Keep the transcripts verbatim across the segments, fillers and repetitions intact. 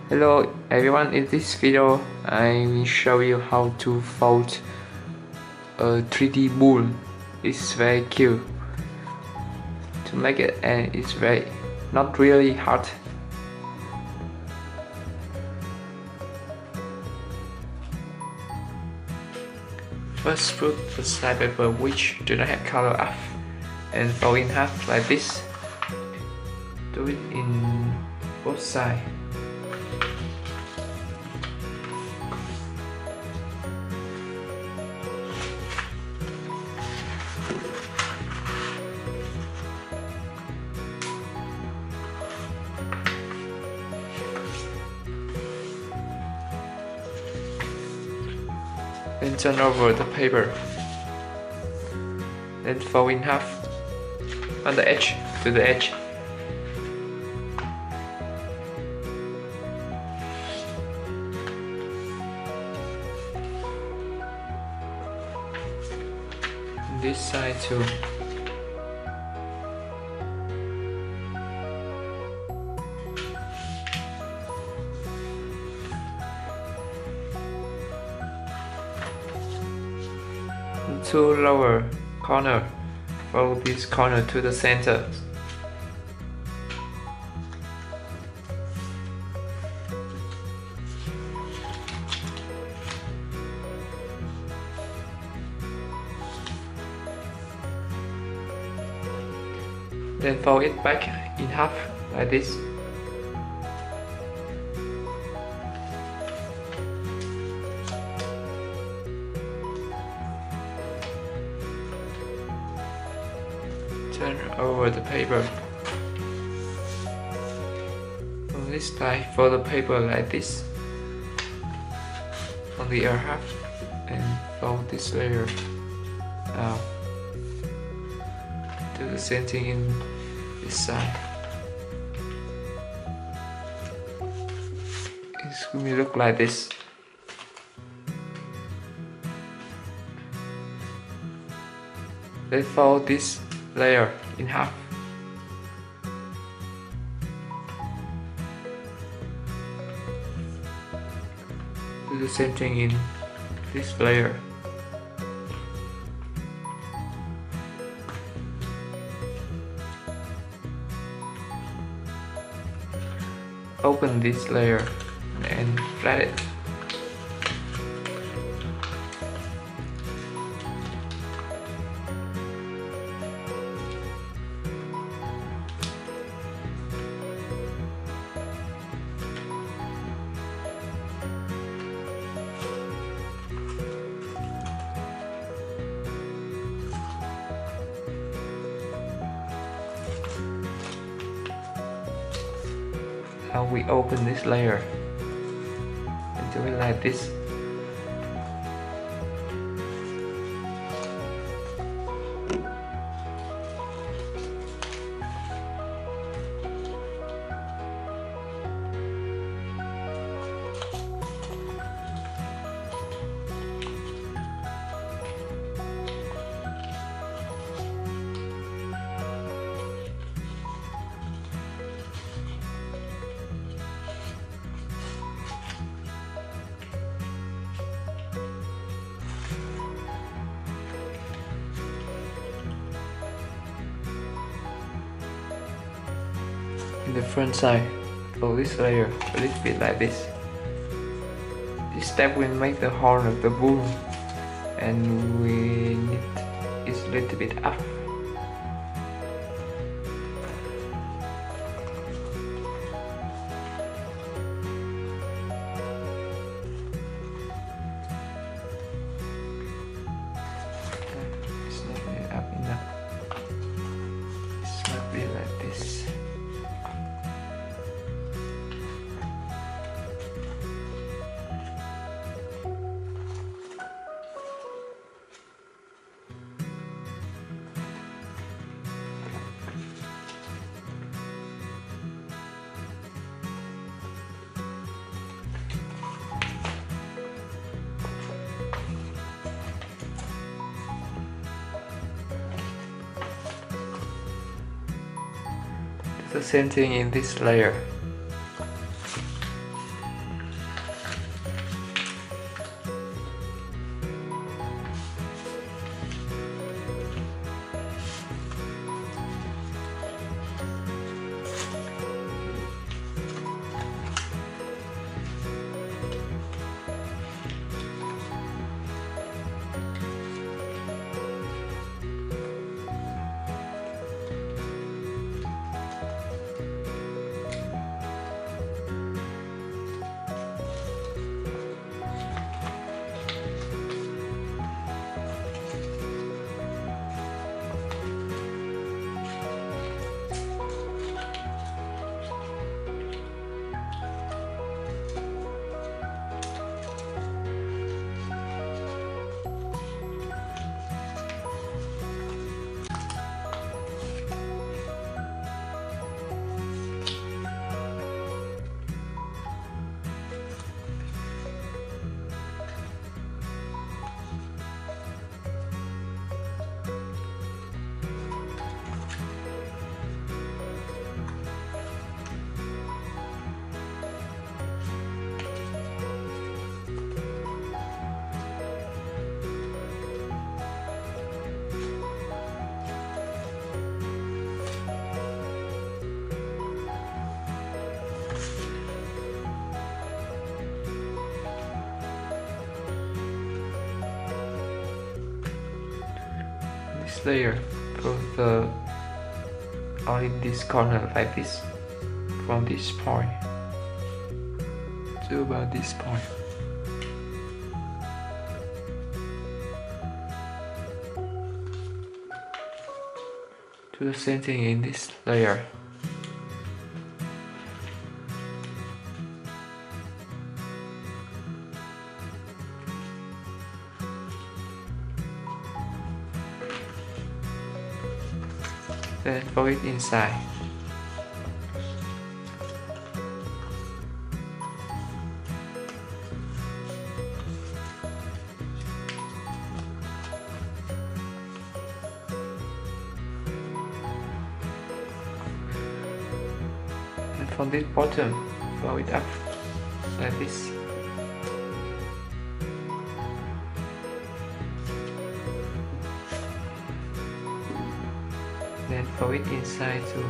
Hello everyone, in this video I will show you how to fold a three D bull. It's very cute to make it, and it's very not really hard. First, put the side paper which do not have color up and fold in half like this. Do it in both sides. Then turn over the paper. Then fold in half on the edge to the edge. This side too. Two lower corner, fold this corner to the center. Then fold it back in half like this. Turn over the paper. On this side, fold the paper like this on the other half and fold this layer out. Do the same thing in this side. It's going to look like this. Then fold this layer in half. Do the same thing in this layer. Open this layer and flat it. Now we open this layer and do it like this. In the front side, fold this layer a little bit like this. This step will make the horn of the bull, and we need it a little bit up. It's not really up enough. It's not be like this. The same thing in this layer. first layer for the only this corner like this, from this point to about this point. Do the same thing in this layer. Then fold it inside. And from this bottom, fold it up like this. Then fold it inside too.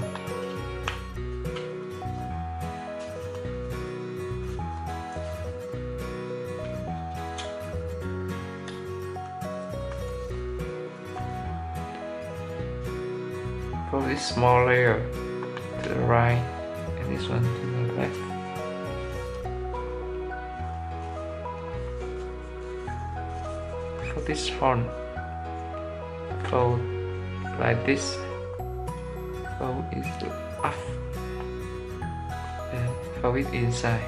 Fold this small layer to the right and this one to the left. For this horn, fold like this. Fold it up and fold it inside.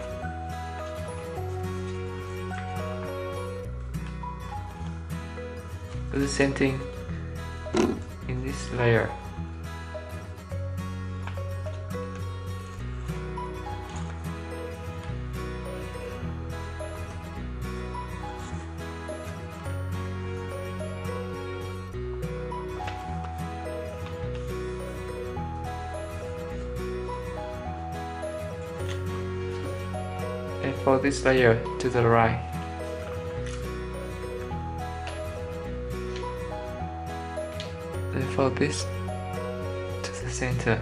Do the same thing in this layer. And fold this layer to the right. And fold this to the center.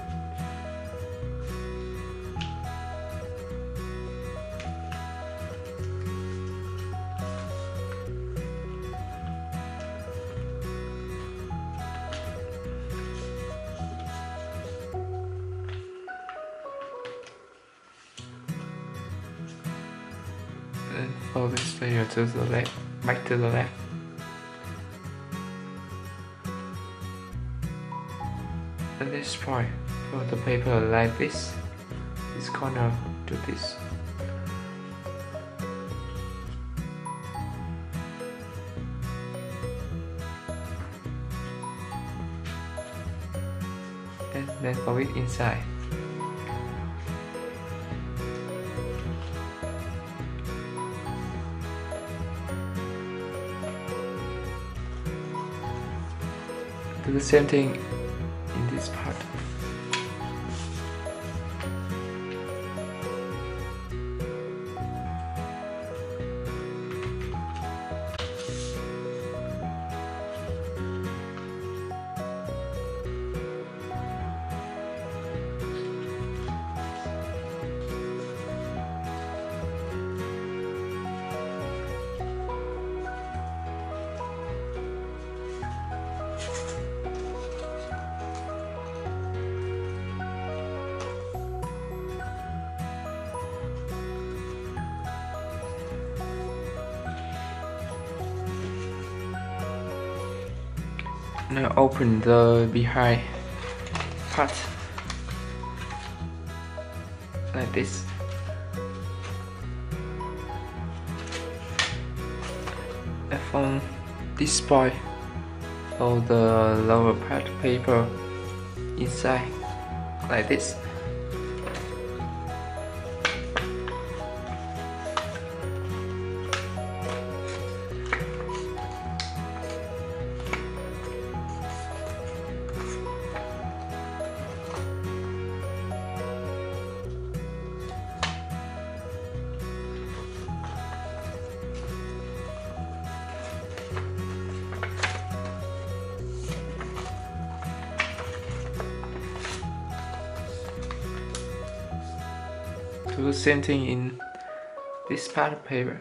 And fold this layer to the left, back to the left. At this point, fold the paper like this, this corner to this. And then fold it inside. Do the same thing in this part. Now open the behind part like this. And from this point, fold the lower part paper inside like this. Do the same thing in this part of paper.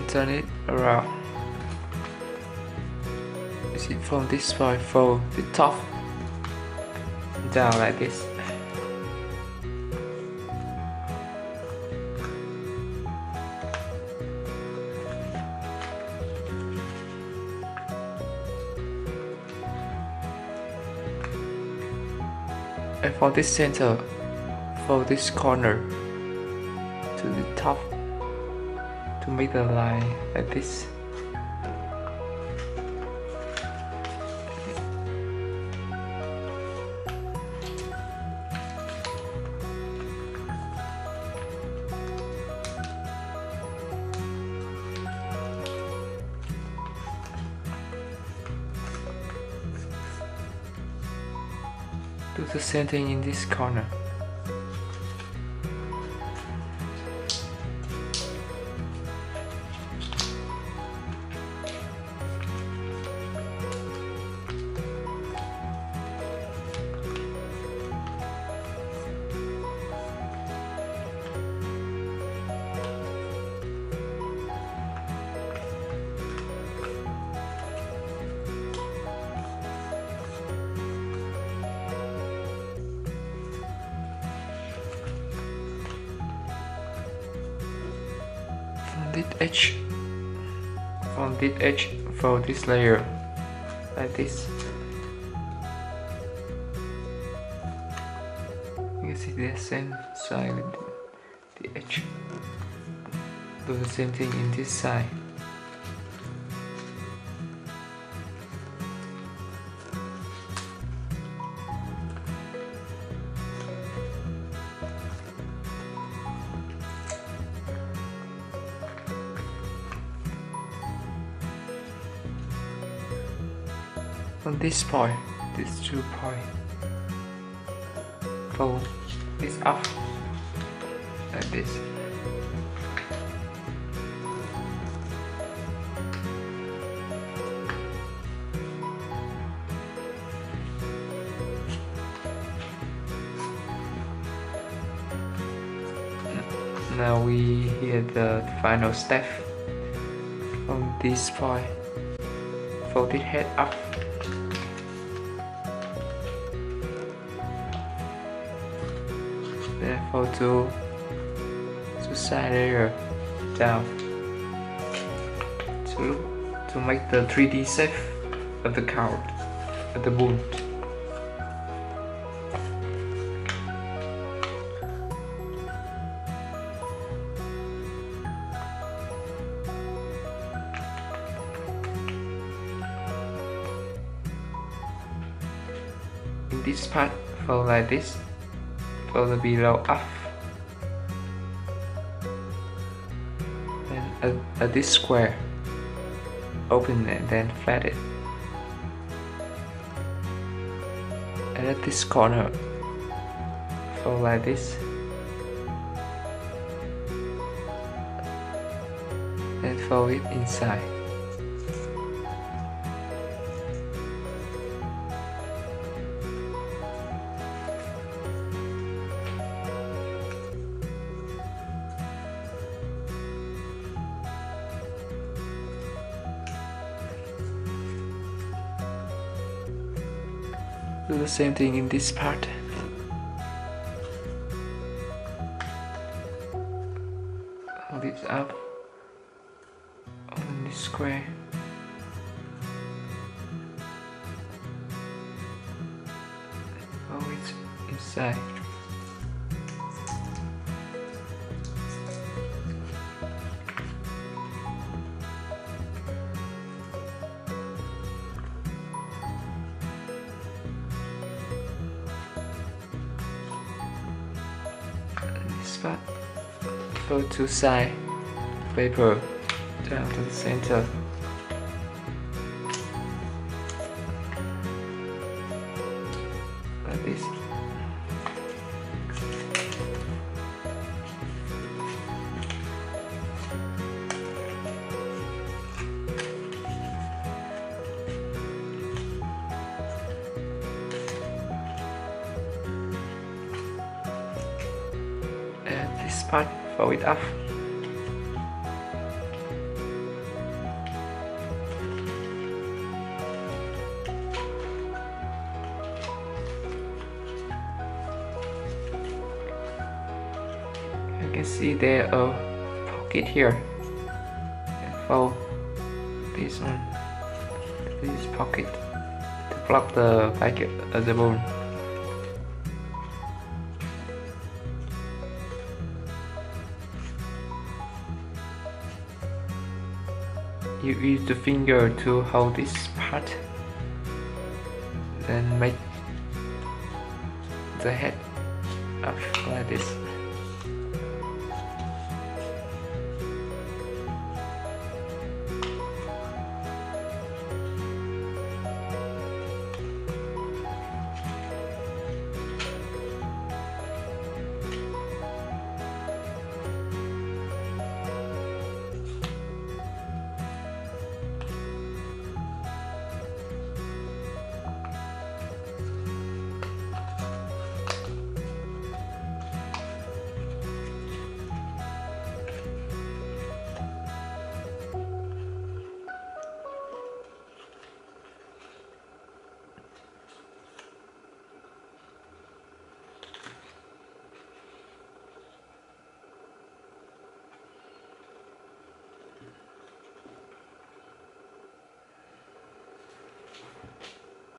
turn it around. You see, from this point, fold the top down like this. And for this center, fold this corner to the top to make the line like this. Do the same thing in this corner. From this edge, from this edge, for this layer, like this. You can see the same side with the edge. Do the same thing in this side. On this point, these two point, fold this up like this. Now we hear the final step. From this point, fold it head up. Then fold to, to side layer down to, to make the three D shape of the card, of the bull. In this part, fold like this. Fold the below up, and at, at this square, open and then flat it, and at this corner, fold like this, and fold it inside. Do the same thing in this part. Hold it up on this square. Hold it inside. Spot, fold to side paper down to the center. Like this. This part, fold it up. you can see there a pocket here. And fold this one, this pocket to plug the back of the bone. You use the finger to hold this part, then make the head up like this.